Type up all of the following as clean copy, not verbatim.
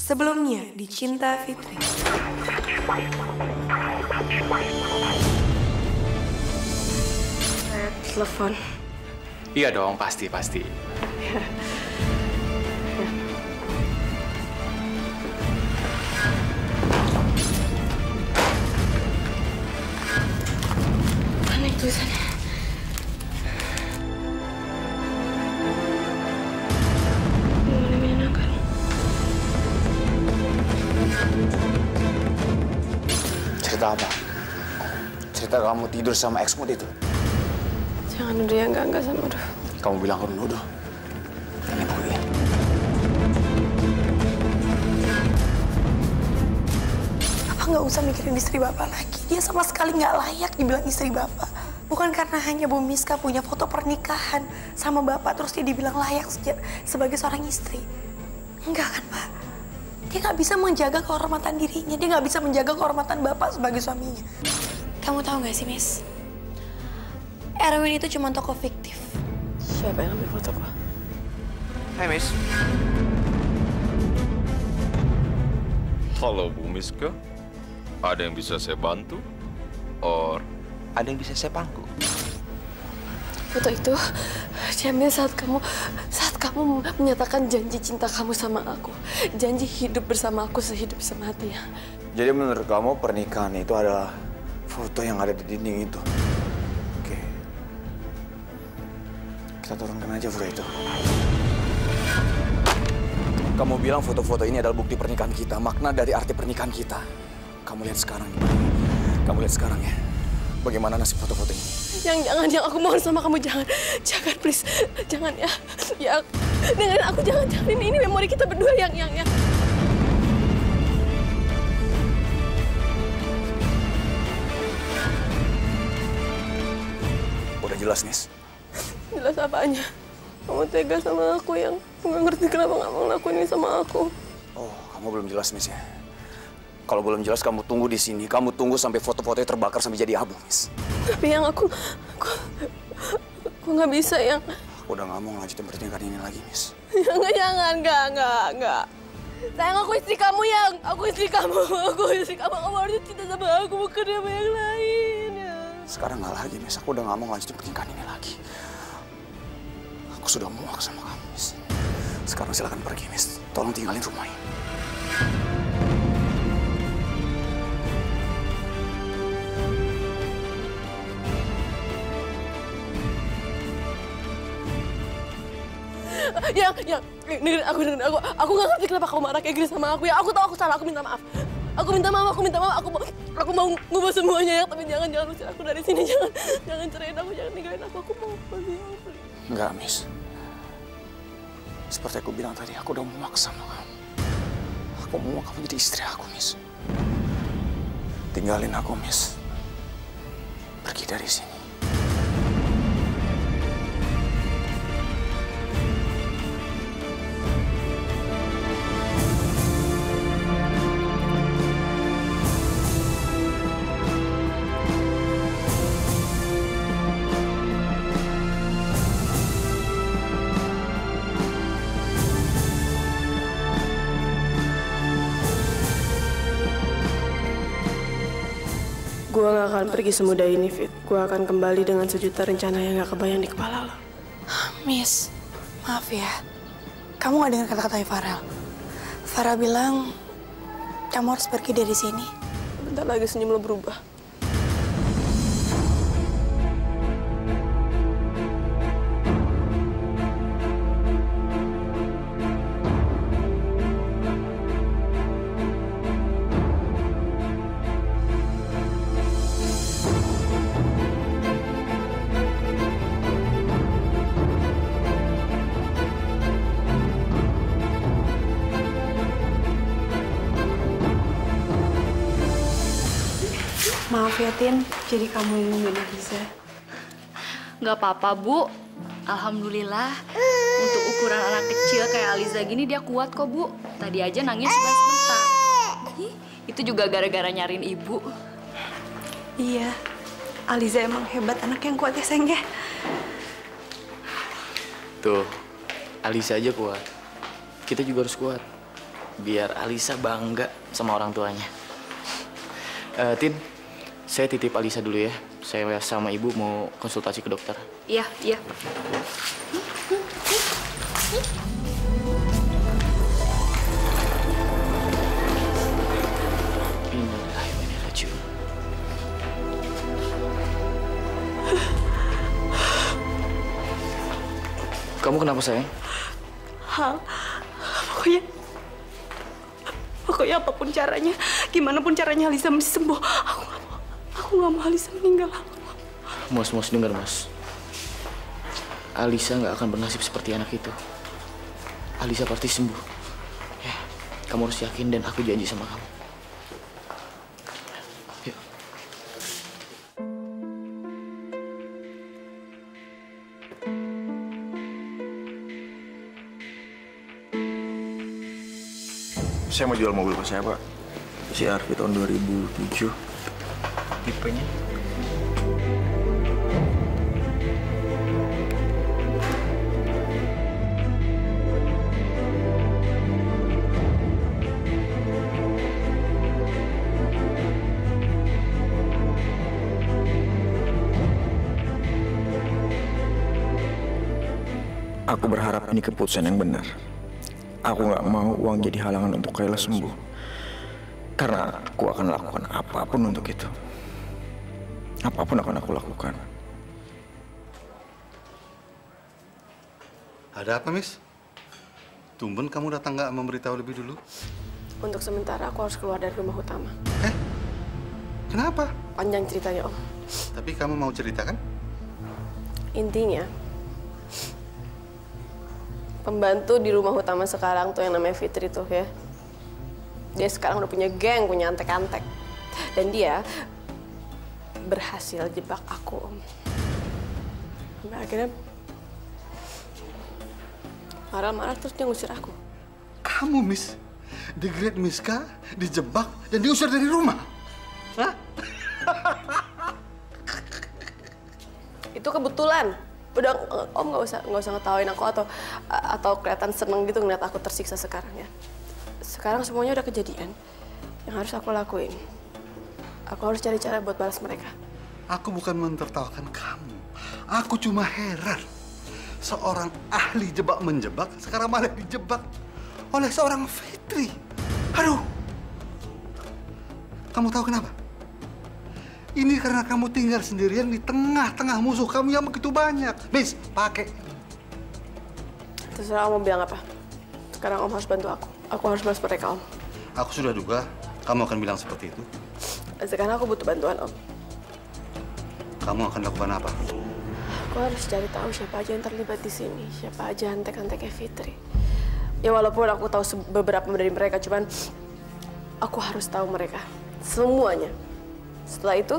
Sebelumnya di Cinta Fitri. Saya telepon. Iya dong, pasti. Ya. Mana itu tulisannya? Boleh menyenangkan. Cerita apa? Cerita kamu tidur sama ex-mu itu? Jangan nuduh yang enggak sama Ruh. Kamu bilang aku nuduh. Ini boleh. Bapak nggak usah mikirin istri Bapak lagi. Dia sama sekali nggak layak dibilang istri Bapak. Bukan karena hanya Bu Miska punya foto pernikahan sama Bapak terus dia dibilang layak sebagai seorang istri. Enggak kan, Pak? Dia nggak bisa menjaga kehormatan dirinya. Dia nggak bisa menjaga kehormatan Bapak sebagai suaminya. Kamu tahu nggak sih, Miss? Erwin itu cuma tokoh fiktif. Siapa yang ambil foto gua? Hai, Miss. Halo Bu Miska, ada yang bisa saya bantu? Or ada yang bisa saya pangku? Foto itu diambil saat kamu menyatakan janji cinta kamu sama aku. Janji hidup bersama aku sehidup semati ya. Jadi menurut kamu pernikahan itu adalah foto yang ada di dinding itu? Oke. Kita turunkan aja foto itu. Kamu bilang foto-foto ini adalah bukti pernikahan kita, makna dari arti pernikahan kita. Kamu lihat sekarang. Kamu lihat sekarang ya. Bagaimana nasib foto-foto ini? Jangan, aku mohon sama kamu jangan please, jangan ya. Ya, dengerin aku jangan ini memori kita berdua yang. Udah jelas, Nis. Jelas apanya? Kamu tega sama aku yang nggak ngerti kenapa nggak mau ngelakuin ini sama aku. Oh, kamu belum jelas, Miss ya. Kalau belum jelas, kamu tunggu di sini. Kamu tunggu sampai foto-fotonya terbakar sampai jadi abu, Miss. Tapi yang aku nggak bisa yang. Aku udah nggak mau ngelanjutin pernikahan ini lagi, Miss. Jangan, enggak. Sayang, aku istri kamu yang. Aku istri kamu. Kamu harus cinta sama aku, bukan sama yang lain ya. Sekarang nggak lagi, Miss. Aku udah nggak mau ngelanjutin pernikahan ini lagi. Aku sudah muak sama kamu, Miss. Sekarang silakan pergi, Miss. Tolong tinggalin rumah ini. Yang, dengerin aku. Aku nggak ngerti kenapa kamu marah kayak gini sama aku ya. Aku tahu aku salah, aku minta maaf. Aku minta maaf. Aku mau ngubah semuanya ya. Tapi jangan usir aku dari sini. Jangan cerain aku, jangan ninggalin aku. Aku mau pergi. Enggak, Miss. Seperti aku bilang tadi, aku udah muak sama kamu. Aku muak kamu jadi istri aku, Miss. Tinggalin aku, Miss. Pergi dari sini. Gua gak akan pergi semudah ini, Fit. Gua akan kembali dengan sejuta rencana yang gak kebayang di kepala lo. Miss, maaf ya. Kamu gak dengar kata-katanya Farel. Farel bilang, kamu harus pergi dari sini. Bentar lagi senyum lo berubah. Maaf ya, Tin. Jadi kamu yang nungguin Aliza. Nggak apa-apa, Bu. Alhamdulillah. Untuk ukuran anak kecil kayak Aliza gini dia kuat kok, Bu. Tadi aja nangis cuma sebentar. Itu juga gara-gara nyariin Ibu. Iya. Aliza emang hebat, anak yang kuat ya, sayang ya. Tuh, Aliza aja kuat. Kita juga harus kuat. biar Alisa bangga sama orang tuanya. Tin, saya titip Alisa dulu ya. Saya sama ibu mau konsultasi ke dokter. Iya, iya. Innalillahi wa inna ilaihi raji'un. Kamu kenapa sayang? Hal, pokoknya apapun caranya, gimana pun caranya Alisa mesti sembuh. Aku nggak mau Alisa meninggal. Mas, dengar mas. Alisa nggak akan bernasib seperti anak itu. Alisa pasti sembuh. Ya, kamu harus yakin dan aku janji sama kamu. Yuk. Saya mau jual mobil pas saya, Pak. CR-V tahun 2007. Tipenya? Aku berharap ini keputusan yang benar. Aku nggak mau uang jadi halangan untuk Kayla sembuh. Karena aku akan lakukan apapun untuk itu. Apapun akan aku lakukan. Ada apa, Miss? Tumben kamu datang nggak memberitahu lebih dulu? Untuk sementara aku harus keluar dari rumah utama. Kenapa? Panjang ceritanya, Om. Tapi kamu mau ceritakan? Intinya, pembantu di rumah utama sekarang tuh yang namanya Fitri tuh ya. Dia sekarang udah punya geng, punya antek-antek. Dan dia berhasil jebak aku, Om. Sampai akhirnya marah-marah terus dia ngusir aku. Kamu, Miss, The Great Miska dijebak dan diusir dari rumah? Hah? Itu kebetulan. Udah, Om nggak usah ngetawain aku atau kelihatan seneng gitu ngeliat aku tersiksa sekarang ya. Sekarang semuanya udah kejadian. Yang harus aku lakuin, aku harus cari cara buat balas mereka. Aku bukan mentertawakan kamu. Aku cuma heran. Seorang ahli jebak-menjebak sekarang malah dijebak oleh seorang Fitri. Aduh. Kamu tahu kenapa? Ini karena kamu tinggal sendirian di tengah-tengah musuh kamu yang begitu banyak. Miss, pakai. Terserah Om mau bilang apa. Sekarang Om harus bantu aku. Aku harus balas mereka, Om. Aku sudah duga kamu akan bilang seperti itu. Sekarang aku butuh bantuan, Om. Kamu akan lakukan apa? Aku harus cari tahu siapa aja yang terlibat di sini. Siapa aja antek-anteknya Fitri. Ya walaupun aku tahu beberapa dari mereka, cuman aku harus tahu mereka. Semuanya. Setelah itu,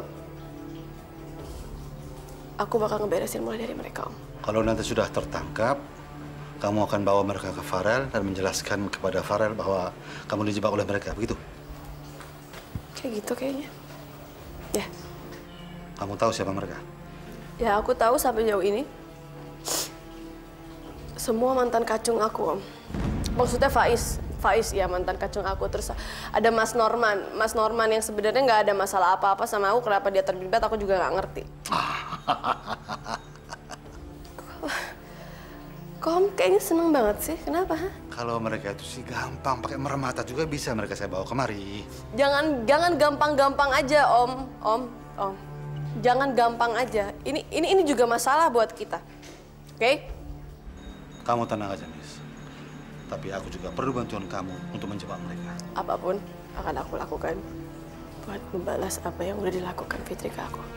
aku bakal ngeberesin mulai dari mereka, Om. Kalau nanti sudah tertangkap, kamu akan bawa mereka ke Farel dan menjelaskan kepada Farel bahwa kamu dijebak oleh mereka, begitu? Kayak gitu kayaknya. Ya. Kamu tahu siapa mereka? Ya, aku tahu sampai jauh ini. Semua mantan kacung aku, Om. Maksudnya Faiz ya mantan kacung aku. Terus ada Mas Norman yang sebenarnya nggak ada masalah apa-apa sama aku. Kenapa dia terlibat aku juga nggak ngerti. Kok Om kayaknya seneng banget sih? Kenapa? Kalau mereka itu sih gampang, pakai merem mata juga bisa mereka saya bawa kemari. Jangan gampang-gampang aja, Om. Jangan gampang aja. Ini juga masalah buat kita. Oke? Kamu tenang aja, Miss. Tapi aku juga perlu bantuan kamu untuk menjebak mereka. Apapun akan aku lakukan buat membalas apa yang udah dilakukan Fitri ke aku.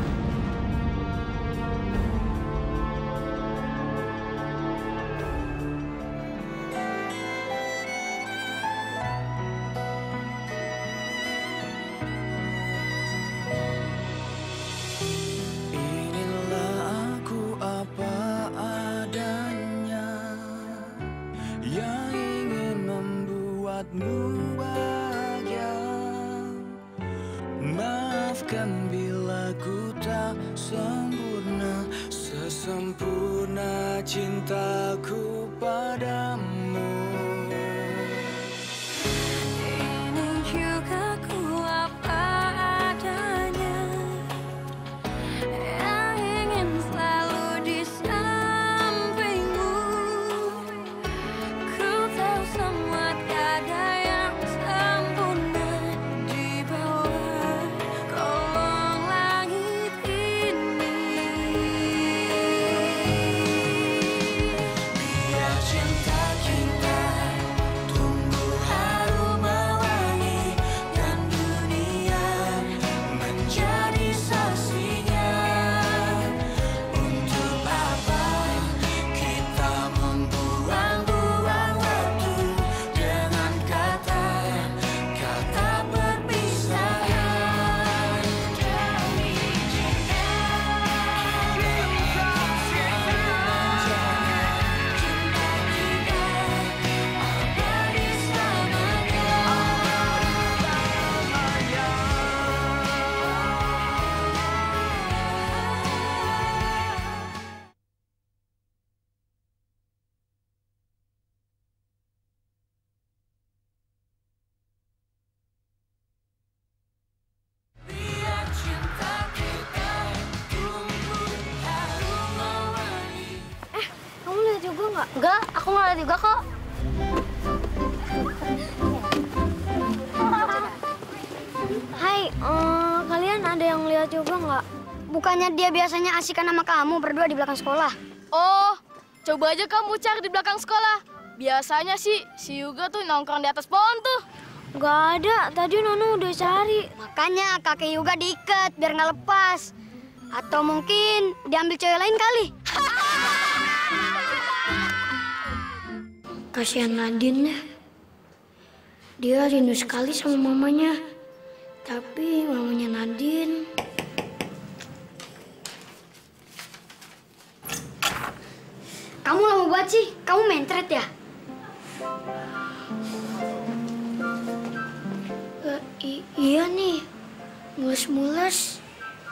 Maafkan bila ku tak sempurna, sesempurna cintaku padamu. lihat juga kok. Hai, kalian ada yang lihat juga nggak? Bukannya dia biasanya asikan sama kamu berdua di belakang sekolah? Oh, coba aja kamu cari di belakang sekolah. Biasanya sih si Yuga tuh nongkrong di atas pohon tuh. Nggak ada, tadi Nono udah cari. Makanya kaki Yuga diikat biar nggak lepas. Atau mungkin diambil cewek lain kali. Kasihan Nadine ya. Dia rindu sekali sama mamanya. Tapi mamanya Nadine... Kamu lama banget sih? Kamu mentret ya? Iya nih, mules-mules.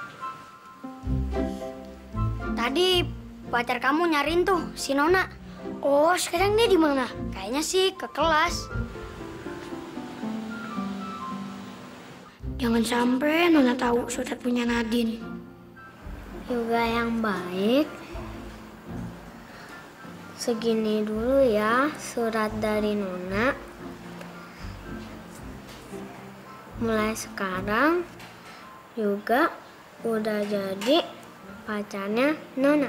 Tadi pacar kamu nyariin tuh, si Nona. Oh, sekarang dia di mana? Kayaknya sih ke kelas. Jangan sampai Nona tahu surat punya Nadine. Juga yang baik. Segini dulu ya surat dari Nona. Mulai sekarang juga udah jadi pacarnya Nona.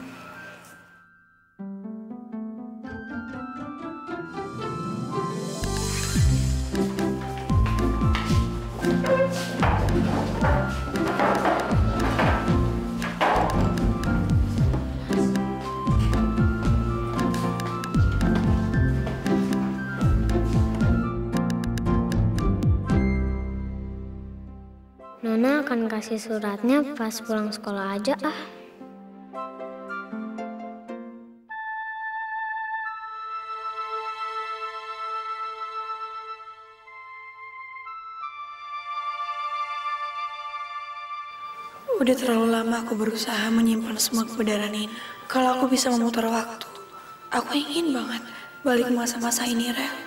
Nona akan kasih suratnya pas pulang sekolah aja ah. Udah terlalu lama aku berusaha menyimpan semua kebenaran ini. Kalau aku bisa memutar waktu, aku ingin banget balik masa-masa ini, Rel.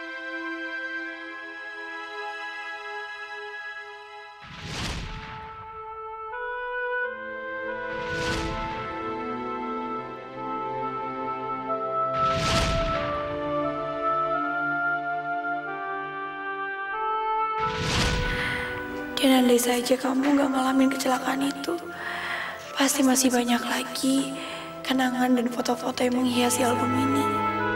Dan andai saja kamu gak ngalamin kecelakaan itu, pasti masih banyak lagi kenangan dan foto-foto yang menghiasi album ini.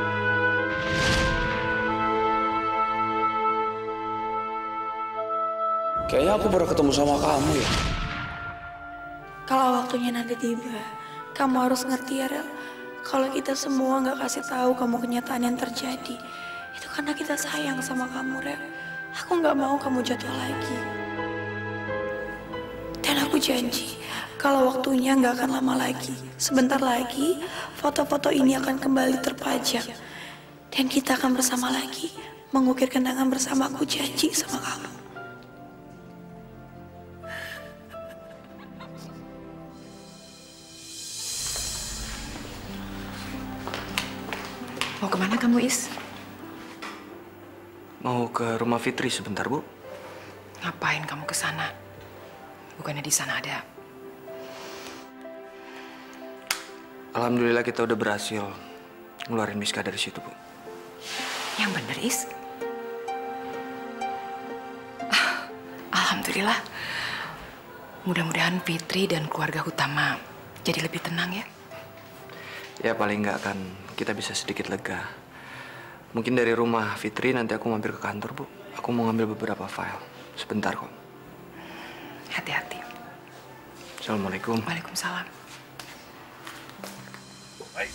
Kayaknya aku baru ketemu sama kamu ya. Kalau waktunya nanti tiba, kamu harus ngerti ya, Rel. Kalau kita semua gak kasih tahu kamu kenyataan yang terjadi, itu karena kita sayang sama kamu, Rel. Aku gak mau kamu jatuh lagi. Dan aku janji, kalau waktunya nggak akan lama lagi. Sebentar lagi, foto-foto ini akan kembali terpajang. Dan kita akan bersama lagi, mengukir kenangan bersama. Aku janji sama kamu. Mau kemana kamu, Is? Mau ke rumah Fitri sebentar, Bu. Ngapain kamu ke sana? Bukannya di sana ada. Alhamdulillah kita udah berhasil ngeluarin Miska dari situ, Bu. Yang bener, Is. Alhamdulillah. Mudah-mudahan Fitri dan keluarga Utama jadi lebih tenang ya. Ya paling nggak kan kita bisa sedikit lega. Mungkin dari rumah Fitri nanti aku mampir ke kantor, Bu. Aku mau ngambil beberapa file. Sebentar kok. Hati-hati. Assalamualaikum. Waalaikumsalam. Baik.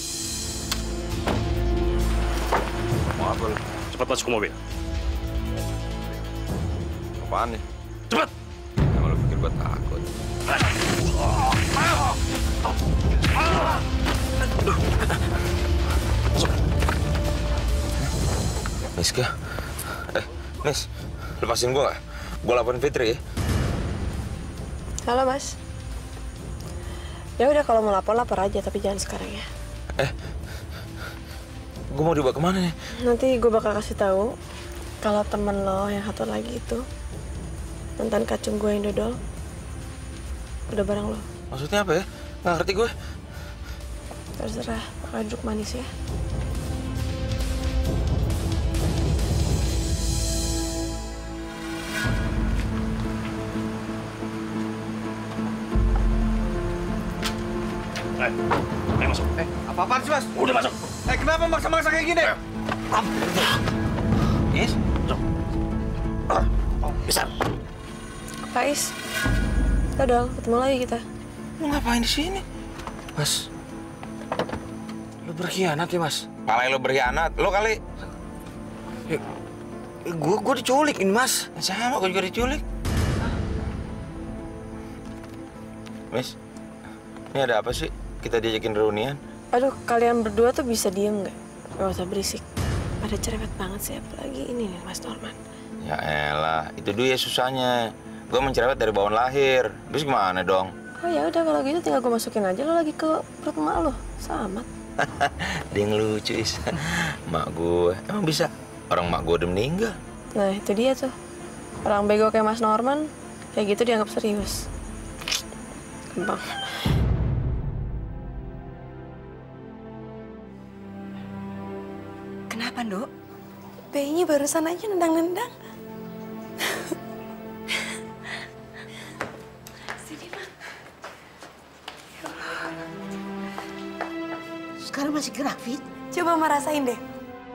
Maaf, Bol. Cepat masuk ke mobil. Apaan nih? Cepat! Jangan lu pikir gua takut. Masuk. Miska. Nis, lepasin gua nggak? Gua laporin Fitri ya. Halo, Mas. Ya udah kalau mau lapor aja, tapi jangan sekarang ya. Gue mau dibawa kemana nih? Nanti gue bakal kasih tahu kalau temen lo yang satu lagi itu mantan kacung gue yang dodol udah bareng lo. Maksudnya apa ya? Nggak ngerti gue. Terserah, bakal duduk manis ya. Ayo masuk. Apa-apaan sih, Mas? Udah masuk. Kenapa maksa-maksa kayak gini? Is, masuk. Besar. Pak Is, Dodol, ketemu lagi kita. Lu ngapain di sini? Mas, lu berkhianat ya, Mas? Palai lu berkhianat, lu kali... Gue diculik ini, Mas. Sama, gue juga diculik. Miss, ini ada apa sih? Kita diajakin reunian. Aduh, kalian berdua tuh bisa diem nggak? Gak usah berisik. Pada cerewet banget sih, apalagi ini nih, Mas Norman. Ya elah, itu dia susahnya. Gue mencerewet dari bawaan lahir. Terus gimana dong? Oh ya udah kalau gitu tinggal gue masukin aja lo lagi ke perut emak lo. Selamat. Dia yang lucu, Is. Mak gue, emang bisa? Orang mak gue udah meninggal. Nah, itu dia tuh. Orang bego kayak Mas Norman, kayak gitu dianggap serius. Gampang. Kenapa, Nduk? Bayinya barusan aja nendang-nendang. Sini, Ma. Sekarang masih gerak, Fit? Coba Ma rasain deh.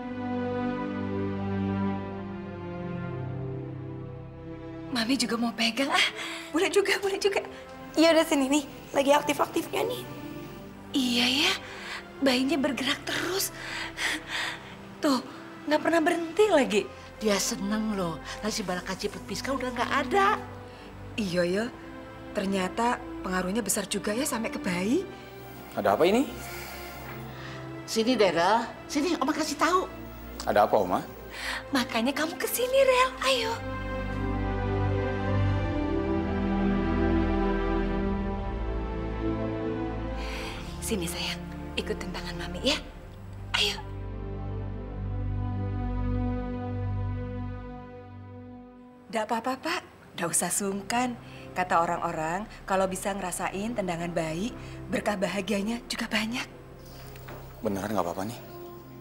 Mami juga mau pegang, Boleh juga, boleh juga. Iya udah sini nih, lagi aktif-aktifnya nih. Iya ya, bayinya bergerak terus. Tuh, nggak pernah berhenti lagi. Dia seneng loh, nasi baraka ciput piska udah nggak ada. Iya ya, ternyata pengaruhnya besar juga ya sampai ke bayi. Ada apa ini? Sini, Dera. Sini, Oma kasih tahu. Ada apa, Oma? Makanya kamu kesini, Rel. Ayo. Sini, sayang. Ikutin tangan Mami ya. Ayo. Nggak apa-apa, Pak. Nggak usah sungkan. Kata orang-orang, kalau bisa ngerasain tendangan bayi, berkah bahagianya juga banyak. Beneran nggak apa-apa nih?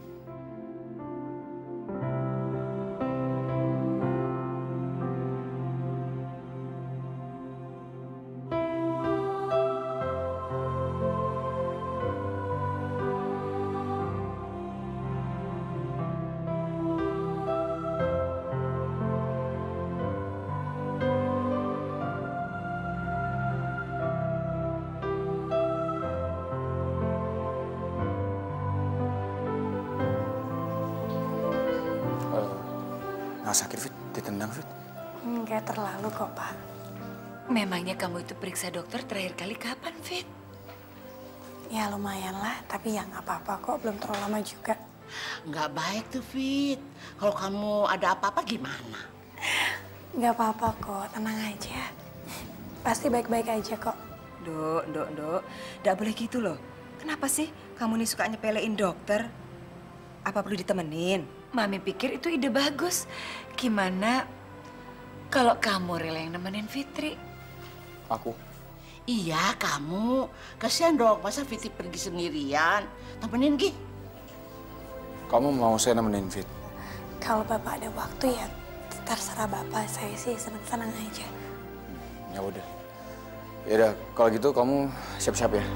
Nggak sakit, Fit? Ditendang, Fit? Nggak terlalu kok, Pak. Memangnya kamu itu periksa dokter terakhir kali kapan, Fit? Ya lumayan lah, tapi ya nggak apa-apa kok. Belum terlalu lama juga. Nggak baik tuh, Fit. Kalau kamu ada apa-apa gimana? Nggak apa-apa kok, tenang aja. Pasti baik-baik aja kok. Dok. Nggak boleh gitu loh. Kenapa sih kamu nih suka nyepelein dokter? Apa perlu ditemenin? Mami pikir itu ide bagus. Gimana kalau kamu rela yang nemenin Fitri? Aku? Iya, kamu. Kasihan dong, masa Fitri pergi sendirian. Temenin, Gi. Kamu mau saya nemenin, Fit? Kalau Bapak ada waktu ya terserah Bapak. Saya sih senang-senang aja. Ya udah. Ya udah, kalau gitu kamu siap-siap ya.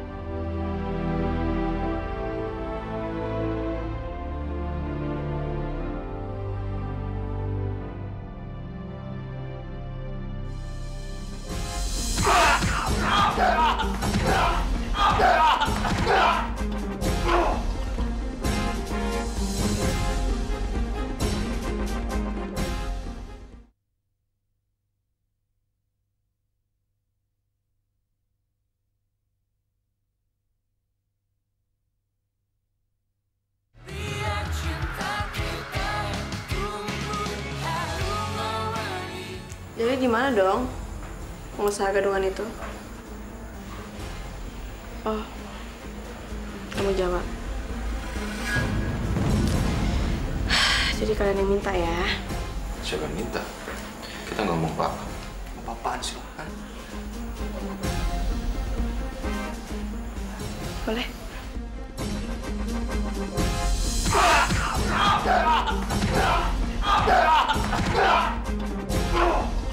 Jadi gimana dong pengusaha gadungan itu? Oh, kamu jawab. Jadi kalian yang minta ya? Siapa yang minta? Kita nggak mau apa-apa. Apa-apaan sih? Boleh?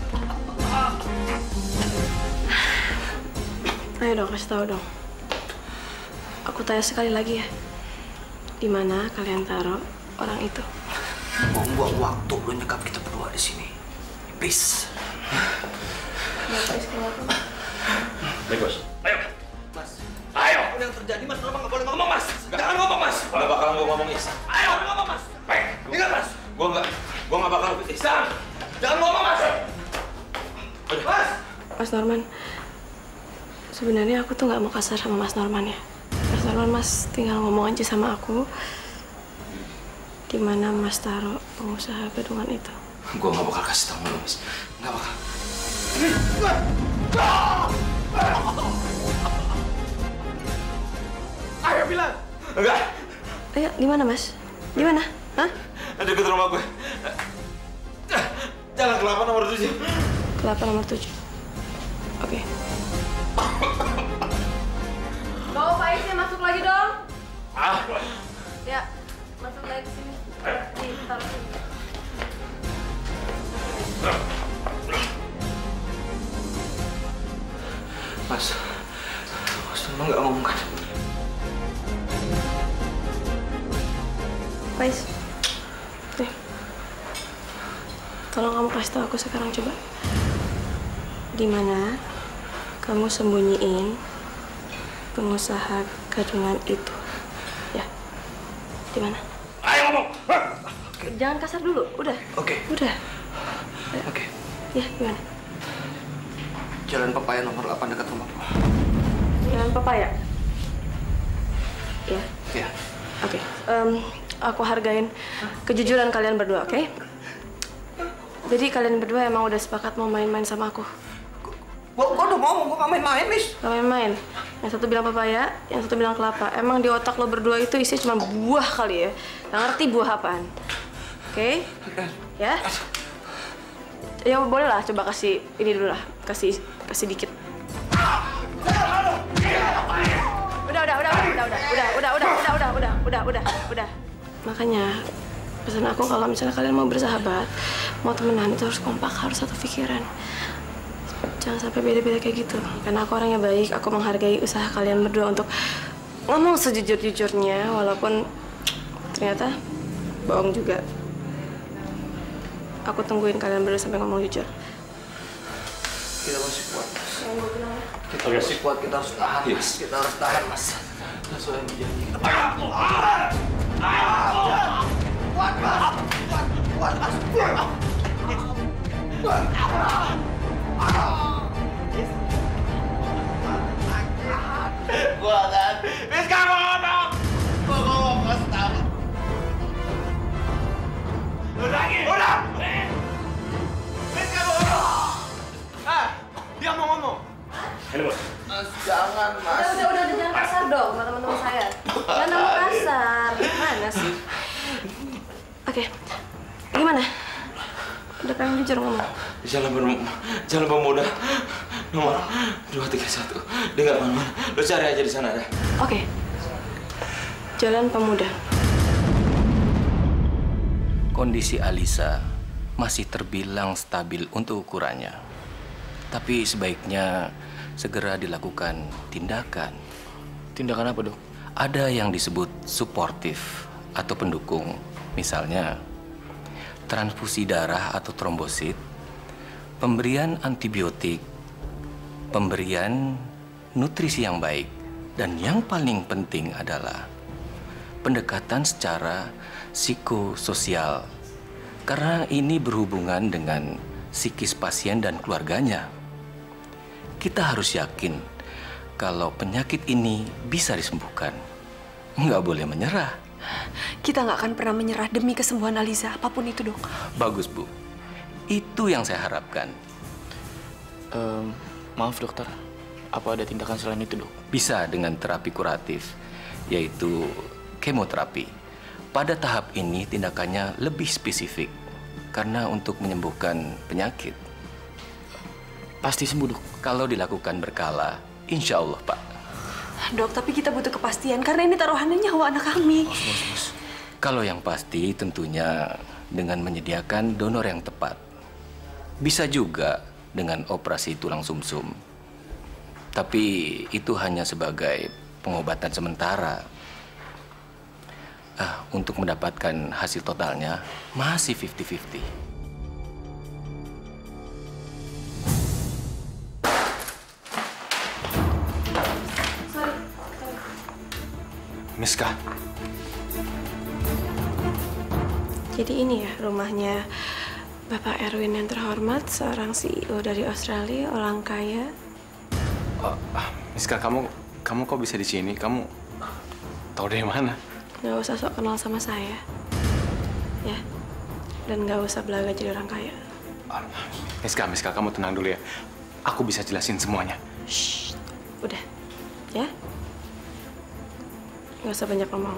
Ayo dong, kasih tahu dong. Aku tanya sekali lagi ya. Di mana kalian taruh orang itu? Buang-buang waktu lo nyekap kita berdua di sini. Please. Ya, please keluar. Baik, Bos. Ayo. Mas. Ayo. Apa yang terjadi, Mas? Kenapa nggak boleh ngomong, Mas? Jangan ngomong, Mas. Nggak bakalan gue ngomong, Is. Ayo, ngomong, Mas. Baik. Ingat, Mas. Gue nggak bakal Ihsan. Jangan ngomong, Mas. Mas. Mas Norman, sebenarnya aku tuh nggak mau kasar sama Mas Norman ya. Mas Norman, Mas tinggal ngomong aja sama aku. Di mana Mas taruh pengusaha gadungan itu? Gue nggak bakal kasih tahu lo, Mas. Nggak bakal. Ayo bilang. Enggak. Ayo, di mana Mas? Di mana? Hah? Dekat rumah gue. Jalan Kelapa nomor 7. Kelapa nomor 7. Oke. Bawa Faiznya masuk lagi dong. Ya, masuk lagi ke sini. Taruh sini. Mas Norman nggak ngomong kan? Faiz, nih, tolong kamu kasih tahu aku sekarang coba. Di mana kamu sembunyiin pengusaha gadungan itu? Ya, di mana? Ayo ngomong. Jangan kasar dulu, udah. Oke. Udah. Oke. Ya, gimana? Jalan Pepaya nomor 8 dekat rumah gua. Jalan Pepaya? Ya. Iya. Oke. Aku hargain kejujuran kalian berdua, oke? Jadi kalian berdua emang udah sepakat mau main-main sama aku? Gua udah ngomong, gua nggak main-main, Miss. Gak main-main? Yang satu bilang papaya, yang satu bilang kelapa. Emang di otak lo berdua itu isinya cuma buah kali ya? Gak ngerti buah apaan. Oke? Ya? Ya boleh lah, coba kasih ini dulu lah. Kasih dikit. Udah. Makanya pesan aku kalau misalnya kalian mau bersahabat, mau temenan itu harus kompak, harus satu pikiran. Jangan sampai beda-beda kayak gitu. Karena aku orangnya baik, aku menghargai usaha kalian berdua untuk ngomong sejujur-jujurnya, walaupun ternyata bohong juga. Aku tungguin kalian berdua sampai ngomong jujur. Kita masih kuat, Mas. Yang gue bilang ya. Kita masih kuat, kita harus tahan, Mas. Kita harus tahan, Mas. Sesuai yang dijanji. Kuat, Mas. Kuat, Mas. Kuatan. Miss, kamu ngomong. Gua ngomong kasih tahu. Udah. Miss, kamu ngomong. Dia mau ngomong. Ini, Bos. Mas, jangan, Mas. Udah, jangan kasar dong sama teman-teman saya. Jangan mau kasar. Gimana sih? Oke. Gimana? Udah pengen jujur ngomong? Jalan Pemuda nomor 231. Dia nggak mana-mana. Lo cari aja di sana ada. Oke. Jalan Pemuda. Kondisi Alisa masih terbilang stabil untuk ukurannya. Tapi sebaiknya segera dilakukan tindakan. Tindakan apa, Dok? Ada yang disebut suportif atau pendukung. Misalnya transfusi darah atau trombosit, pemberian antibiotik, pemberian nutrisi yang baik, dan yang paling penting adalah pendekatan secara psikososial. Karena ini berhubungan dengan psikis pasien dan keluarganya. Kita harus yakin kalau penyakit ini bisa disembuhkan. Nggak boleh menyerah. Kita nggak akan pernah menyerah demi kesembuhan Alisa, apapun itu, Dok. Bagus, Bu. Itu yang saya harapkan. Maaf, Dokter. Apa ada tindakan selain itu, Dok? Bisa dengan terapi kuratif, yaitu kemoterapi. Pada tahap ini tindakannya lebih spesifik, karena untuk menyembuhkan penyakit. Pasti sembuh, Dok? Kalau dilakukan berkala, insya Allah, Pak. Dok, tapi kita butuh kepastian karena ini taruhannya nyawa anak kami. Kalau yang pasti tentunya dengan menyediakan donor yang tepat. Bisa juga dengan operasi tulang sumsum. Tapi itu hanya sebagai pengobatan sementara. Untuk mendapatkan hasil totalnya masih 50-50. Miska. Jadi ini ya rumahnya Bapak Erwin yang terhormat, seorang CEO dari Australia, orang kaya. Miska, kamu kok bisa di sini? Kamu tahu dari mana? Nggak usah sok kenal sama saya, ya. Dan nggak usah belaga jadi orang kaya. Miska, kamu tenang dulu ya. Aku bisa jelasin semuanya. Shh, udah, ya. Nggak usah banyak ngomong.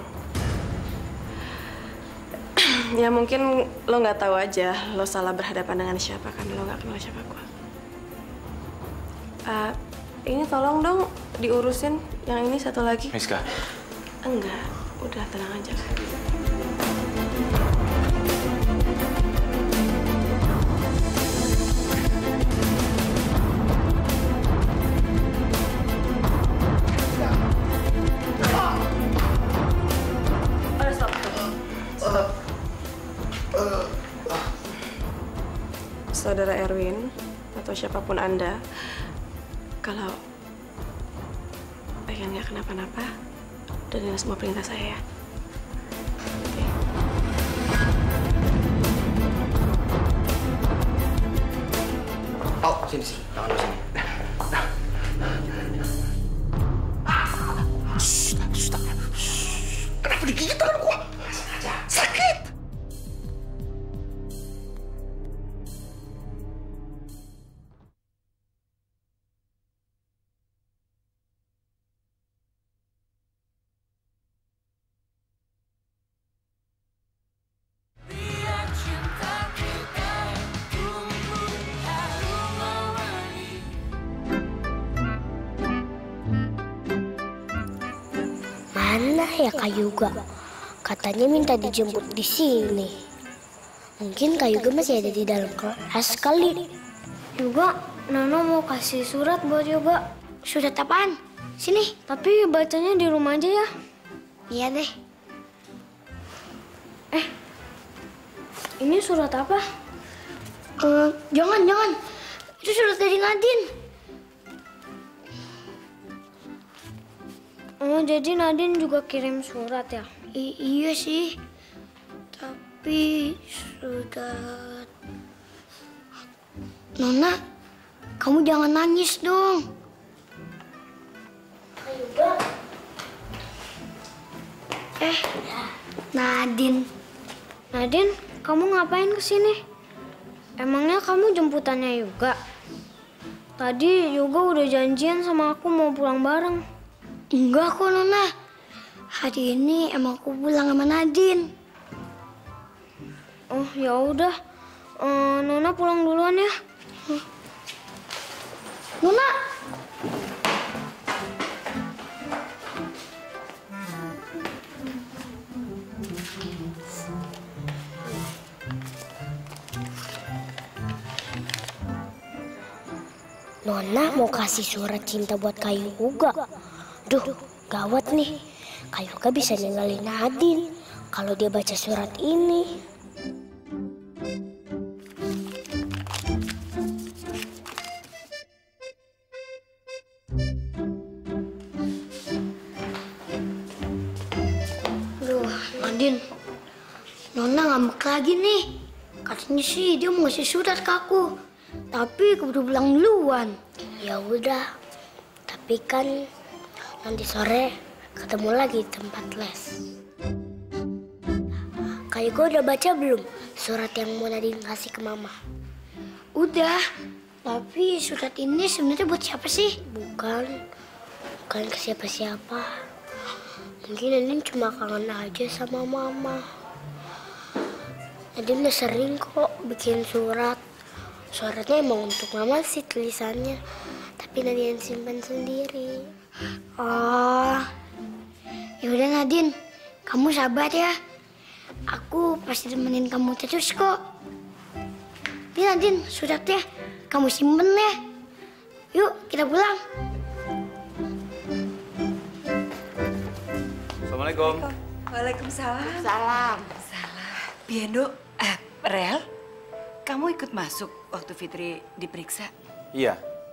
Ya mungkin lo nggak tahu aja, lo salah berhadapan dengan siapa kan, lo nggak kenal siapa gua. Ini tolong dong diurusin yang ini satu lagi. Miska. Enggak, udah tenang aja kan. Saudara Erwin atau siapapun Anda, kalau pengen nggak kenapa-napa, dan ini semua perintah saya ya. Oh, sini. Tangan lo sini. Kenapa digigit tangan gua? Sakit. Mana ya Kak Yuga? Katanya minta dijemput di sini. Mungkin Kak Yuga masih ada di dalam kelas kali. Yuga, Nana mau kasih surat buat Yuga. Surat apaan? Sini, tapi bacanya di rumah aja ya. Iya deh. Ini surat apa? Jangan. Itu surat dari Nadine. Oh, jadi Nadine juga kirim surat ya? Iya sih. Tapi surat... Nona, kamu jangan nangis dong. Nadine. Nadine, kamu ngapain kesini? Emangnya kamu jemputannya Yuga? Tadi Yuga udah janjian sama aku mau pulang bareng. Enggak kok, Nona. Hari ini emang aku pulang sama Nadine. Oh, ya udah. Nona pulang duluan ya. Nona. Nona mau kasih surat cinta buat Kak Yuga. Duh, gawat nih. Kak Yuga bisa ninggalin Nadine kalau dia baca surat ini. Duh, Nadine. Nona ngambek lagi nih. Katanya sih dia mau ngasih surat ke aku. Tapi keburu pulang duluan. Ya udah. Tapi kan nanti sore ketemu lagi di tempat les. Kak Yuga udah baca belum surat yang mau Nadine kasih ke Mama? Udah. Tapi surat ini sebenarnya buat siapa sih? Bukan ke siapa-siapa. Mungkin Nadine cuma kangen aja sama Mama. Nadine udah sering kok bikin surat. Suratnya emang untuk Mama sih tulisannya. Tapi Nadine simpan sendiri. Oh, yaudah Nadine, kamu sabar ya. Aku pasti temenin kamu terus kok. Ini Nadine, suratnya kamu simpen ya. Yuk, kita pulang. Assalamualaikum. Waalaikumsalam. Salam. Biendo, Rel, kamu ikut masuk waktu Fitri diperiksa? Iya.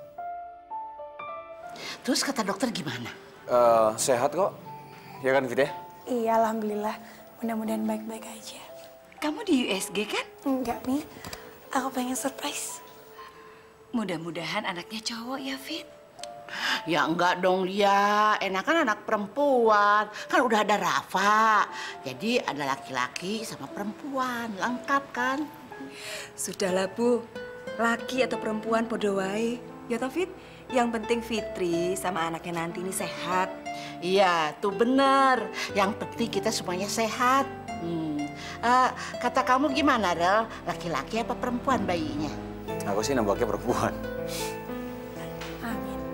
Terus kata dokter gimana? Sehat kok. Ya kan, Fit ya? Iya, alhamdulillah. Mudah-mudahan baik-baik aja. Kamu di USG kan? Enggak nih, aku pengen surprise. Mudah-mudahan anaknya cowok ya, Fit? Ya enggak dong, Lia. Enakan anak perempuan. Kan udah ada Rafa. Jadi ada laki-laki sama perempuan. Lengkap kan? Sudahlah, Bu. Laki atau perempuan podo wae. Ya toh, Fit? Yang penting Fitri sama anaknya nanti ini sehat. Iya, tuh bener. Yang penting kita semuanya sehat. Kata kamu gimana, Rel? Laki-laki apa perempuan bayinya? Aku sih nembaknya perempuan. Amin.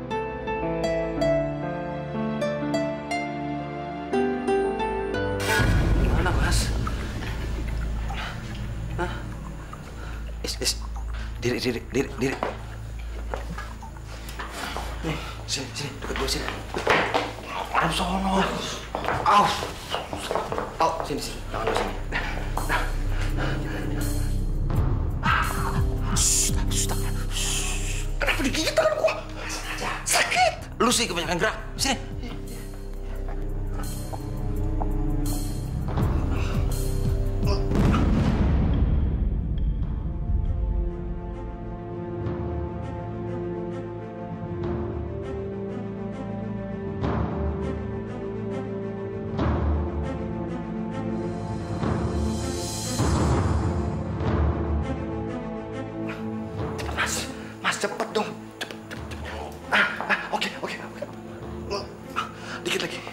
Gimana, Mas? Hah? Diri. Nih, sini, dekat gue sini. Aduh, sono. Sini, tangan lu sini. Kenapa digigit tangan gua? Sakit. Lu sih kebanyakan gerak. Sini. Cepet dong. Oke. Dikit lagi.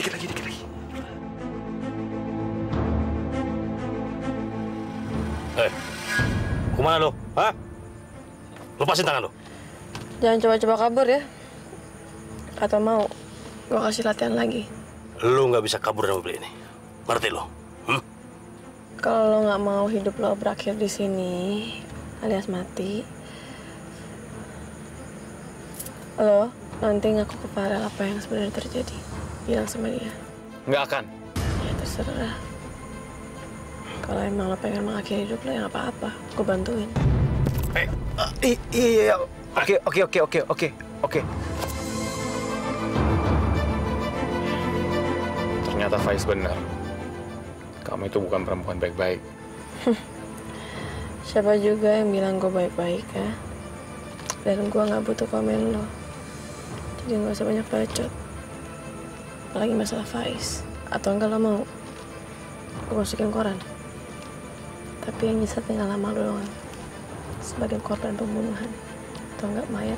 Kemana lo? Hah? Lepasin tangan lo. Jangan coba-coba kabur ya. Atau mau gue kasih latihan lagi. Lo nggak bisa kabur dari mobil ini. Ngerti lo? Kalau lo nggak mau hidup lo berakhir di sini, alias mati, lo nanti ngaku ke Farel apa yang sebenarnya terjadi. Bilang sama dia. Nggak akan. Ya terserah. Kalau emang lo pengen mengakhiri hidup lo, ya nggak apa-apa. Gue bantuin. Iya. Oke. Ternyata Faiz benar. Kamu itu bukan perempuan baik-baik. Siapa juga yang bilang gue baik-baik ya? Dan gue nggak butuh komen lo. Jadi nggak usah banyak bacot. Apalagi masalah Faiz. Atau enggak lo mau gue masukin koran. Tapi yang nyesat tinggal lama lo doang. Sebagai korban pembunuhan. Atau enggak mayat.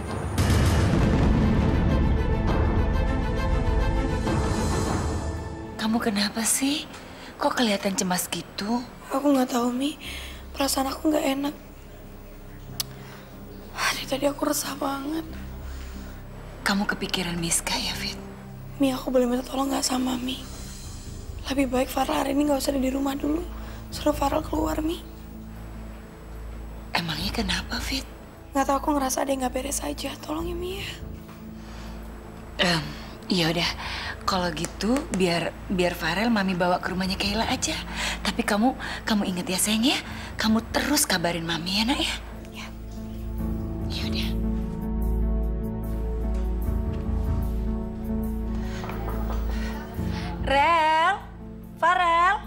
Kamu kenapa sih? Kok kelihatan cemas gitu? Aku nggak tahu, Mi. Perasaan aku nggak enak. Hari tadi aku resah banget. Kamu kepikiran Miska ya, Fit? Mi, aku boleh minta tolong nggak sama Mi? Lebih baik Farel hari ini nggak usah ada di rumah dulu. Suruh Farel keluar, Mi. Emangnya kenapa, Fit? Nggak tahu, aku ngerasa ada yang nggak beres aja. Tolong ya, Mi ya. Ya udah, kalau gitu biar Farel Mami bawa ke rumahnya Kayla aja. Tapi kamu ingat ya sayang ya, kamu terus kabarin Mami ya nak ya. Ya udah. Rel, Farel.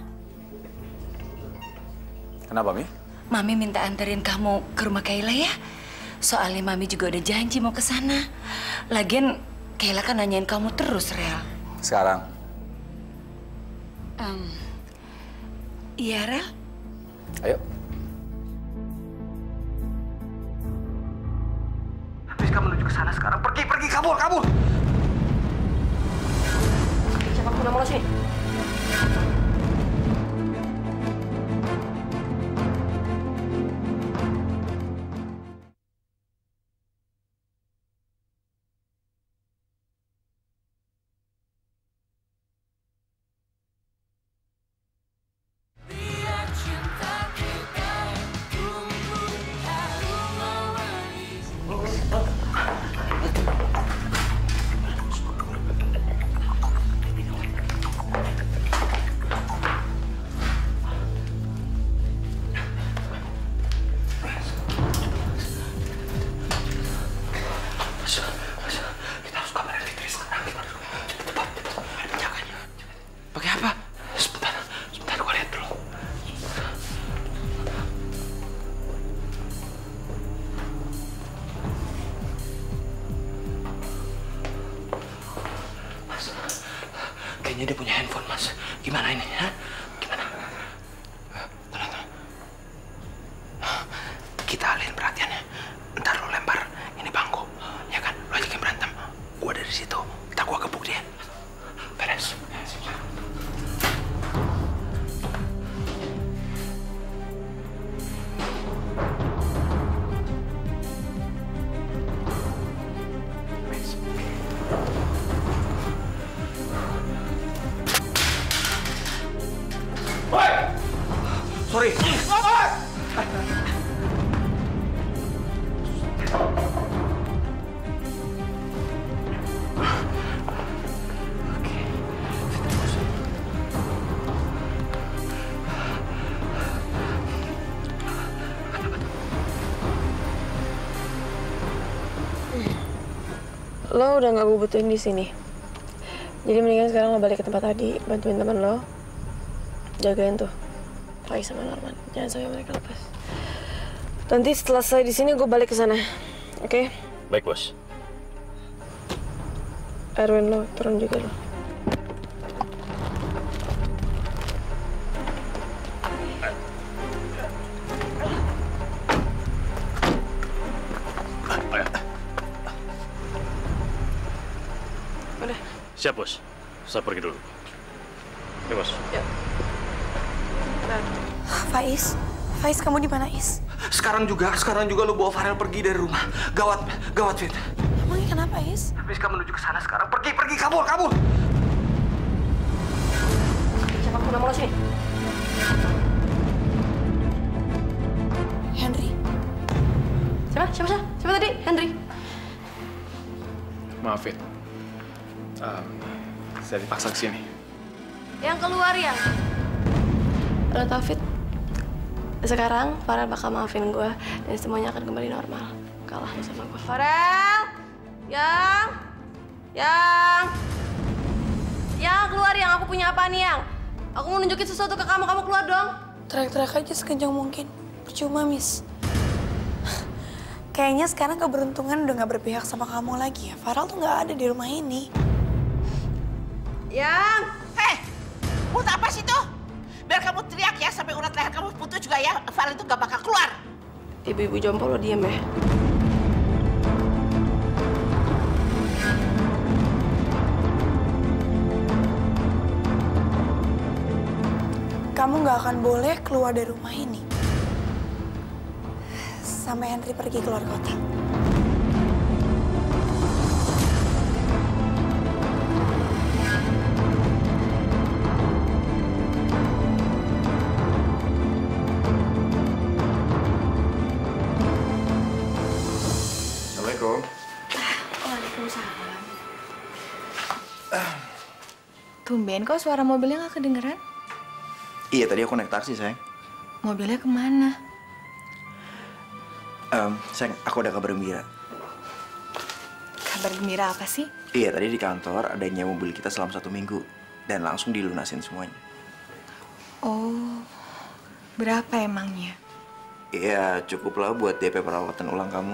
Kenapa, Mi? Mami minta anterin kamu ke rumah Kayla ya. Soalnya Mami juga udah janji mau ke sana. Lagian Kayla kan nanyain kamu terus, Rel. Sekarang? Iya, Rel. Ayo. Habis kamu menuju ke sana sekarang. Pergi, kabur. Siapa aku nama lo sini? Kayaknya dia punya handphone, Mas. Gimana ini, ha? Gimana? Tenang. Kita alihin perhatiannya. Ntar lo lempar ini bangku, ya kan? Lo ajakin berantem. Gua dari situ. Ntar gua gebuk dia. Beres. Sorry. Lo udah gak gue butuhin di sini. Jadi mendingan sekarang lo balik ke tempat tadi, bantuin teman lo, jagain tuh Rai sama Norman. Jangan sampai mereka lepas. Nanti setelah selesai di sini gue balik ke sana, oke? Baik, Bos. Erwin lo turun juga lo. Siap, Bos. Saya pergi dulu. Ya, Bos. Ya. Faiz, kamu di mana, Is? Sekarang juga lu bawa Farel pergi dari rumah. Gawat, Fit. Emangnya kenapa, Is? Miska menuju ke sana sekarang. Pergi, kabur. Siapa pun nama lo sini? Henry. Siapa tadi? Henry. Maaf, Fit. Saya dipaksa ke sini. Yang keluar yang. Lo tau, Fit? Sekarang Farel bakal maafin gue dan semuanya akan kembali normal. Kalah lo sama gue. Farel! Yang keluar yang. Aku punya apa nih yang? Aku mau nunjukin sesuatu ke kamu keluar dong. Teriak-teriak aja sekencang mungkin. Percuma, Miss. Kayaknya sekarang keberuntungan udah gak berpihak sama kamu lagi ya. Farel tuh gak ada di rumah ini. Yang! Buat apa sih tuh? Biar kamu teriak ya sampai urat leher kamu putus juga ya. Farel itu gak bakal keluar. Ibu-ibu jompo lo diem ya. Kamu gak akan boleh keluar dari rumah ini. Sampai Henry pergi keluar kota. Assalamualaikum. Waalaikumsalam. Tumben kok suara mobilnya nggak kedengeran? Iya, tadi aku naik taksi, sayang. Mobilnya kemana? Sayang, aku ada kabar gembira. Kabar gembira apa sih? Iya, tadi di kantor ada yang nyewa mobil kita selama 1 minggu. Dan langsung dilunasin semuanya. Oh, berapa emangnya? Iya, cukup lah buat DP perawatan ulang kamu.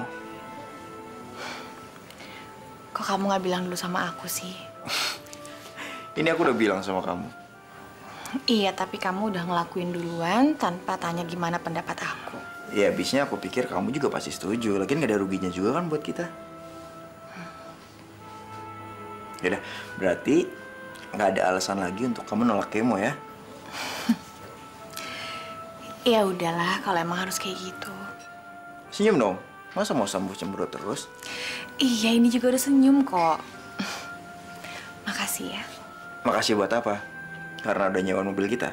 Kok kamu nggak bilang dulu sama aku sih? Ini aku udah bilang sama kamu. Iya, tapi kamu udah ngelakuin duluan tanpa tanya gimana pendapat aku. Ya, abisnya aku pikir kamu juga pasti setuju. Lagian nggak ada ruginya juga kan buat kita. Yaudah, berarti nggak ada alasan lagi untuk kamu nolak kemo ya? Ya udahlah, kalau emang harus kayak gitu. Senyum dong. Masa mau sembuh cemberut terus? Iya, ini juga udah senyum kok. Makasih ya. Makasih buat apa? Karena udah nyewa mobil kita.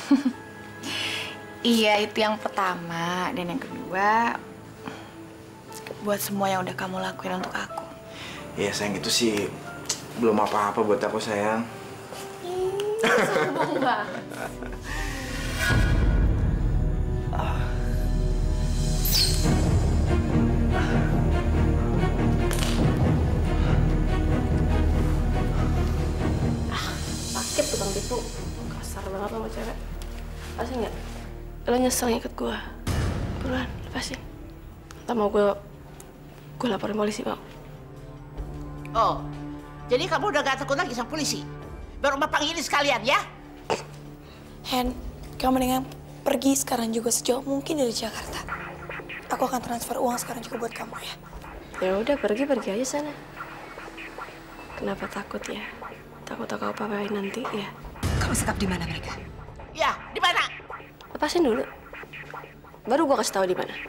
Iya, itu yang pertama. Dan yang kedua, buat semua yang udah kamu lakuin untuk aku. Iya, sayang, itu sih belum apa-apa buat aku, sayang. Sombong banget. Sakit tukang tipu. Kasar banget sama cewek. Lepasin nggak? Lo nyesel ngikut gue. Buruan, lepasin. Atau mau gue laporin polisi, mau? Oh, jadi kamu udah gak takut lagi sama polisi? Biar Oma panggilin sekalian ya. Hen, kamu mendingan pergi sekarang juga sejauh mungkin dari Jakarta. Aku akan transfer uang sekarang juga buat kamu ya. Ya udah pergi aja sana. Kenapa takut ya? Takut aku apa-apain nanti ya? Kamu sekap di mana mereka? Ya, di mana? Lepasin dulu. Baru gua kasih tahu di mana.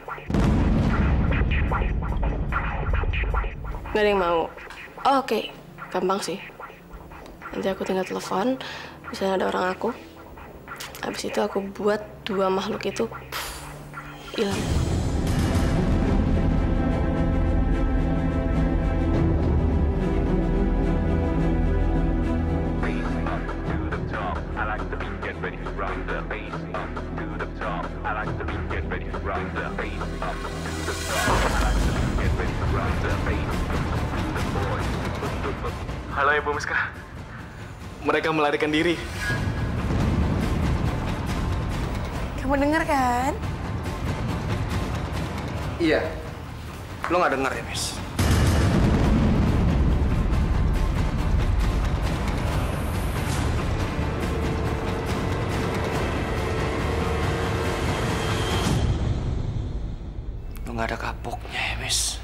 Nggak ada yang mau. Oh, oke. Gampang sih. Nanti aku tinggal telepon, misalnya ada orang aku. Habis itu aku buat dua makhluk itu hilang. Halo Ibu Miska. Mereka melarikan diri. Kamu dengar kan? Iya. Lo nggak dengar ya, Miss? Lo nggak ada kapoknya ya, Miss?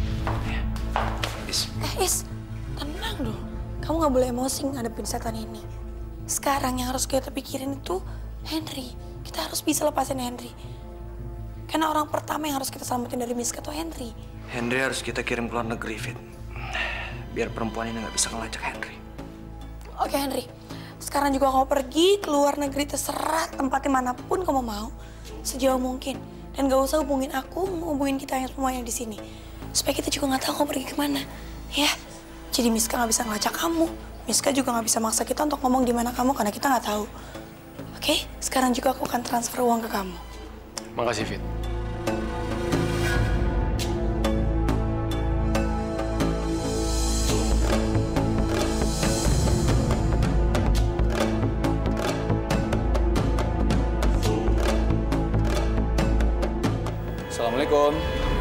Is, tenang dong. Kamu nggak boleh emosi ngadepin setan ini. Sekarang yang harus kita pikirin itu Henry. Kita harus bisa lepasin Henry. Karena orang pertama yang harus kita selamatin dari Miska itu Henry. Henry harus kita kirim ke luar negeri, Fit. Biar perempuan ini nggak bisa ngelacak Henry. Oke, Henry. Sekarang juga kamu pergi ke luar negeri, terserah tempatnya manapun kamu mau. Sejauh mungkin. Dan gak usah hubungin aku, hubungin kita yang semua yang di sini. Supaya kita juga nggak tahu kamu pergi kemana. Ya, jadi Miska nggak bisa ngelacak kamu. Miska juga nggak bisa maksa kita untuk ngomong di mana kamu karena kita nggak tahu. Oke, sekarang juga aku akan transfer uang ke kamu. Makasih, Fit. Assalamualaikum.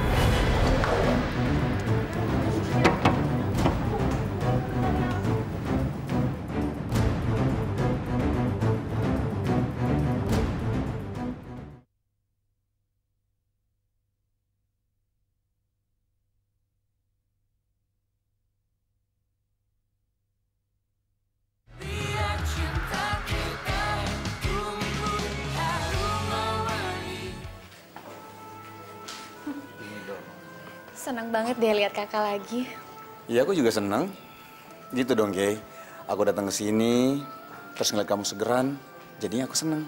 Senang banget deh lihat kakak lagi. Iya, aku juga senang. Gitu dong, Kay. Aku datang ke sini, terus ngeliat kamu segeran, jadinya aku senang.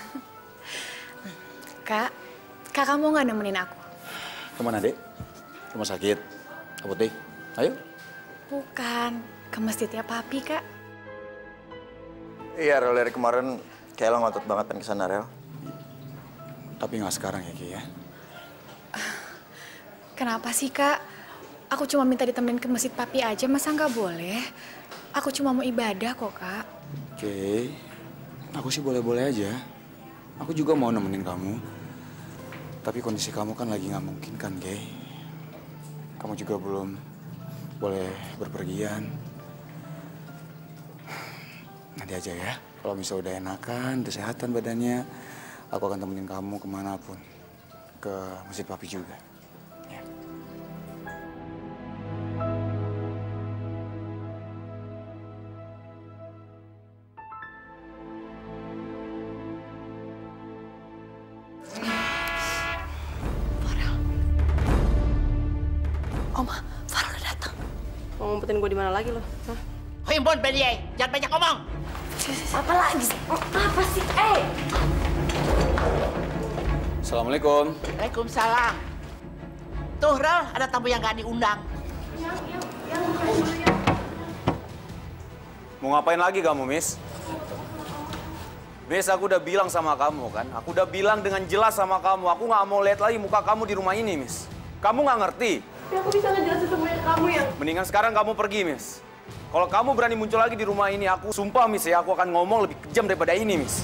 Kak, kakak mau nggak nemenin aku? Kemana, Dek? Rumah sakit? Apotek? Ayo. Bukan, ke masjidnya Papi, Kak. Iya, Rel, dari kemarin kayak lo ngotot banget pengen kesana, Rel. Tapi nggak sekarang ya, Kay ya. Kenapa sih, Kak? Aku cuma minta ditemenin ke masjid Papi aja, masa nggak boleh? Aku cuma mau ibadah kok, Kak. Oke, aku sih boleh-boleh aja. Aku juga mau nemenin kamu. Tapi kondisi kamu kan lagi nggak mungkin kan, Kay. Kamu juga belum boleh berpergian. Nanti aja ya, kalau misalnya udah enakan, udah sehatan badannya, aku akan temenin kamu kemanapun. Ke masjid Papi juga. Oma, Farel udah datang. Mau ngumpetin gue di mana lagi lo? Hah? Himpun, Belie. Jangan banyak ngomong. Apa lagi? Apa sih? Assalamualaikum. Waalaikumsalam. Tuh, Rel, ada tamu yang gak diundang. Mau ngapain lagi kamu, Miss? Miss, aku udah bilang sama kamu kan. Aku udah bilang dengan jelas sama kamu. Aku nggak mau lihat lagi muka kamu di rumah ini, Miss. Kamu nggak ngerti. Ya aku bisa ngejelasin semuanya kamu ya. Mendingan sekarang kamu pergi, Miss. Kalau kamu berani muncul lagi di rumah ini, aku sumpah, Miss ya, aku akan ngomong lebih kejam daripada ini, Miss.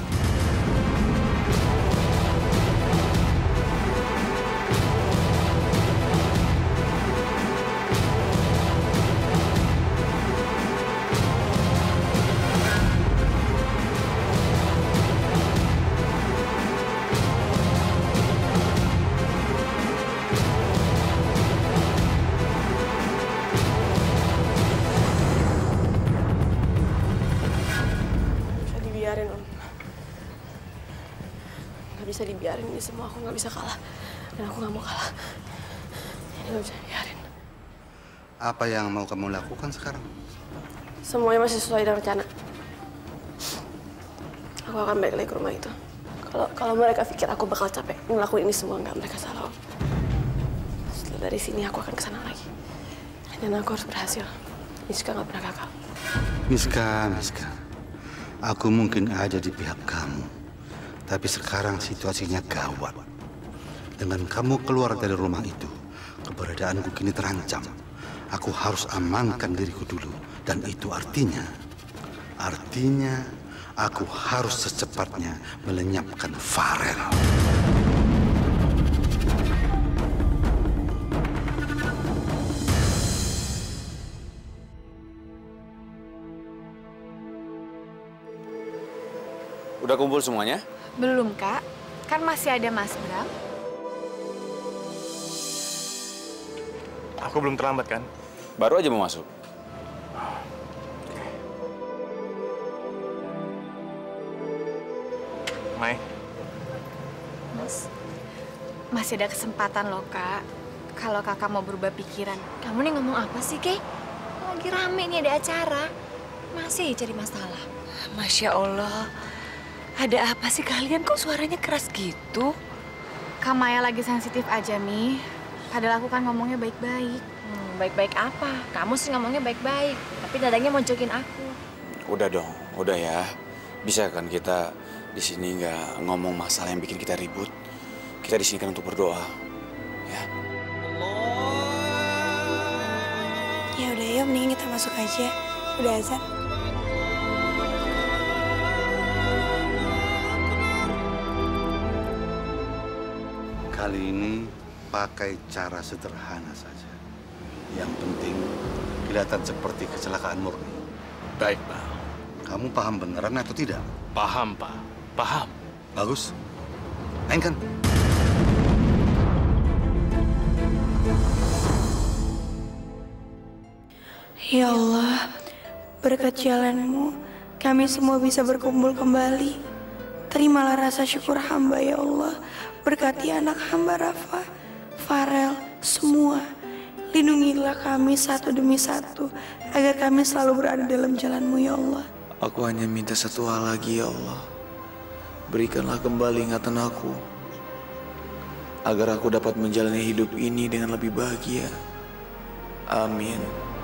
bisa dibiarin ini semua. Aku nggak bisa kalah. Dan aku nggak mau kalah. Ini nggak bisa dibiarin. Apa yang mau kamu lakukan sekarang? Semuanya masih sesuai dengan rencana. Aku akan balik lagi ke rumah itu. Kalau mereka pikir aku bakal capek ngelakuin ini semua, nggak, mereka salah. Setelah dari sini aku akan kesana lagi. Dan aku harus berhasil. Miska nggak pernah gagal. Miska. Aku mungkin ada di pihak kamu. Tapi sekarang situasinya gawat. Dengan kamu keluar dari rumah itu, keberadaanku kini terancam. Aku harus amankan diriku dulu. Dan itu artinya aku harus secepatnya melenyapkan Farel. Udah kumpul semuanya? Belum, Kak. Kan masih ada Mas Bram. Aku belum terlambat kan? Baru aja mau masuk. Mai. Mas, masih ada kesempatan loh, Kak. Kalau Kakak mau berubah pikiran. Kamu nih ngomong apa sih, Kay? Lagi rame nih, ada acara. Masih cari masalah. Masya Allah. Ada apa sih kalian? Kok suaranya keras gitu? Kak Maya lagi sensitif aja, Mi. Padahal aku kan ngomongnya baik-baik. Baik-baik apa? Kamu sih ngomongnya baik-baik. Tapi dadanya mojokin aku. Udah dong, udah ya. Bisa kan kita di sini nggak ngomong masalah yang bikin kita ribut. Kita di sini kan untuk berdoa, ya. Ya udah ya, mending kita masuk aja. Udah azan. Kali ini pakai cara sederhana saja. Yang penting kelihatan seperti kecelakaan murni. Baik, Pak. Kamu paham beneran atau tidak? Paham, Pak. Paham. Bagus. Mainkan. Ya Allah, berkat jalanmu, kami semua bisa berkumpul kembali. Terimalah rasa syukur hamba, ya Allah. Berkati anak hamba Rafa, Farel, semua. Lindungilah kami satu demi satu, agar kami selalu berada dalam jalan-Mu, ya Allah. Aku hanya minta satu hal lagi, ya Allah. Berikanlah kembali ingatan aku, agar aku dapat menjalani hidup ini dengan lebih bahagia. Amin.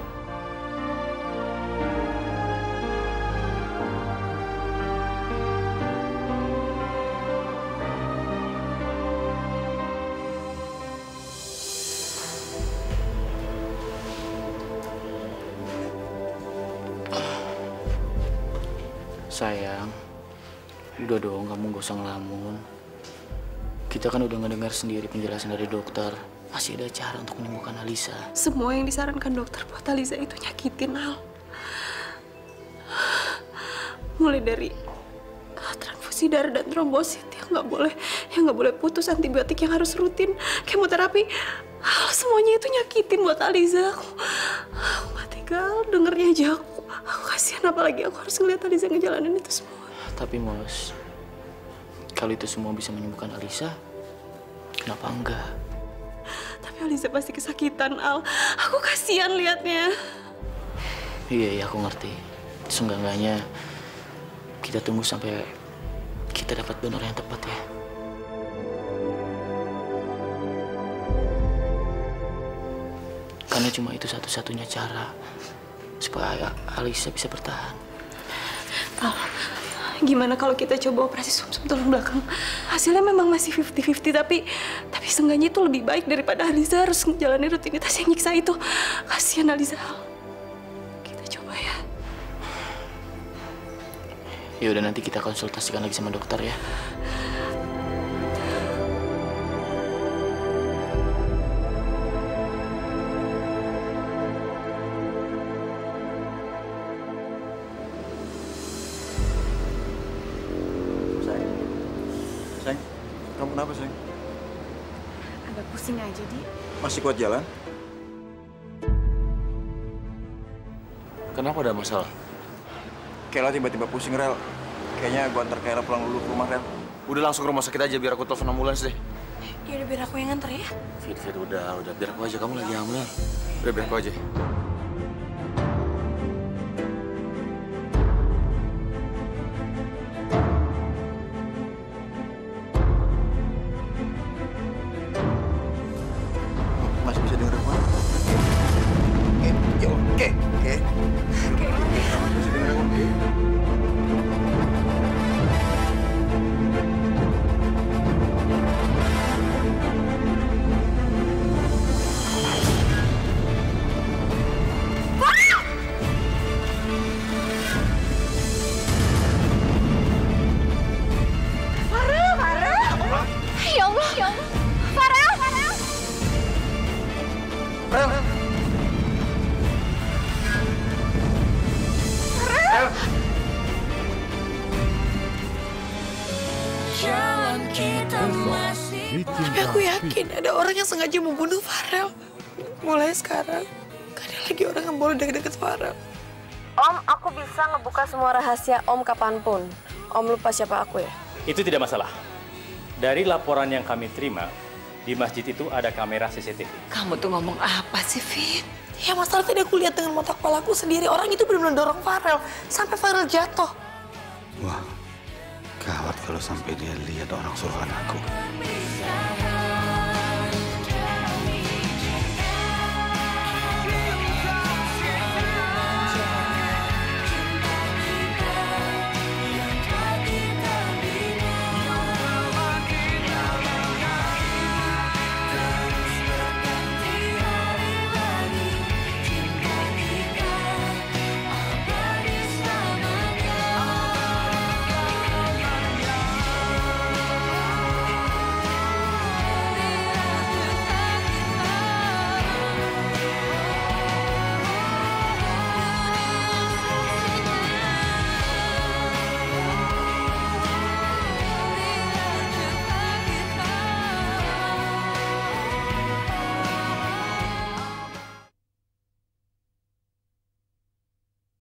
Sayang, udah dong kamu gak usah ngelamun. Kita kan udah ngedengar sendiri penjelasan dari dokter. Masih ada cara untuk menyembuhkan Alisa. Semua yang disarankan dokter buat Alisa itu nyakitin, Al. Mulai dari transfusi darah dan trombosit yang nggak boleh putus, antibiotik yang harus rutin, kemoterapi. Al, semuanya itu nyakitin buat Alisa. Aku gak tega dengernya aja. Aku kasihan, apalagi aku harus ngeliat Alisa ngejalanin itu semua. Tapi Mos, kalau itu semua bisa menyembuhkan Alisa, kenapa enggak? Tapi Alisa pasti kesakitan, Al. Aku kasihan liatnya. Iya, aku ngerti. Seenggak-enggaknya kita tunggu sampai kita dapat donor yang tepat ya. Karena cuma itu satu-satunya cara supaya Alisa bisa bertahan. Al, gimana kalau kita coba operasi sumsum tulang belakang? Hasilnya memang masih 50-50, tapi seenggaknya itu lebih baik daripada Alisa harus menjalani rutinitas yang nyiksa itu. Kasihan Alisa, Al. Kita coba ya. Ya udah, nanti kita konsultasikan lagi sama dokter ya. Sayang, kamu kenapa, sayang? Agak pusing aja, Di. Masih kuat jalan? Kenapa ada masalah? Kayla tiba-tiba pusing, Rel. Kayaknya gua antar Kayla pulang dulu ke rumah, Rel. Udah langsung ke rumah sakit aja biar aku telepon ambulans deh. Ya udah biar aku yang nganter ya. Fit, udah biar aku aja, kamu lagi hamil. Udah biar aku aja. Masih bisa denger aku? Oke. Masih denger aku? Ya Allah, ya Allah. Farel. Jalan kita masih. Tapi aku yakin ada orang yang sengaja membunuh Farel. Mulai sekarang, gak ada lagi orang yang boleh deket-deket Farel. Om, aku bisa ngebuka semua rahasia Om kapanpun. Om lupa siapa aku ya? Itu tidak masalah. Dari laporan yang kami terima, di masjid itu ada kamera CCTV. Kamu tuh ngomong apa sih, Fit? Ya masalah tadi aku lihat dengan mata kepala aku sendiri. Orang itu benar-benar dorong Farel. Sampai Farel jatuh. Wah, gawat kalau sampai dia lihat orang suruhan aku.